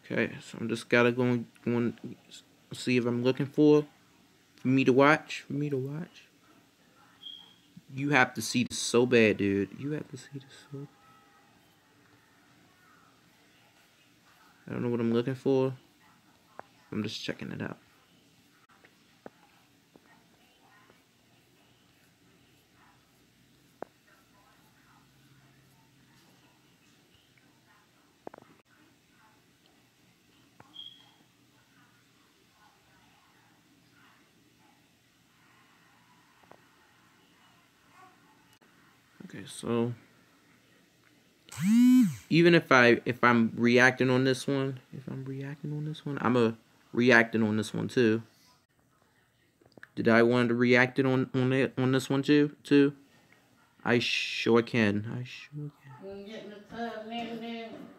Okay, so I'm just gotta go and see if I'm looking for me to watch. For me to watch. You have to see this so bad, dude. You have to see this so. I don't know what I'm looking for. I'm just checking it out. Okay, so even if I'm reacting on this one, I'm a reacting on this one too. Did I want to react it on this one too? I sure can. I sure can.